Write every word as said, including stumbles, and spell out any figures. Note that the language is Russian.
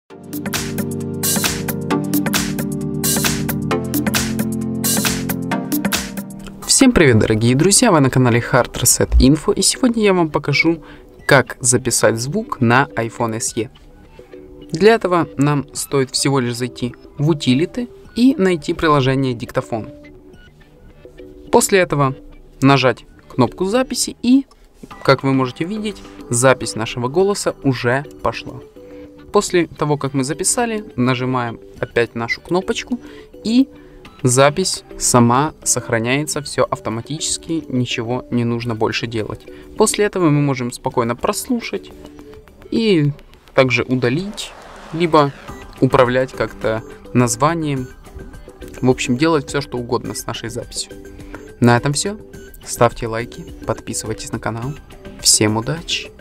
Всем привет, дорогие друзья, вы на канале Hard Reset Info, и сегодня я вам покажу, как записать звук на iPhone эс и. Для этого нам стоит всего лишь зайти в утилиты и найти приложение диктофон. После этого нажать кнопку записи, и, как вы можете видеть, запись нашего голоса уже пошла. После того, как мы записали, нажимаем опять нашу кнопочку, и запись сама сохраняется, все автоматически, ничего не нужно больше делать. После этого мы можем спокойно прослушать и также удалить, либо управлять как-то названием. В общем, делать все, что угодно с нашей записью. На этом все. Ставьте лайки, подписывайтесь на канал. Всем удачи!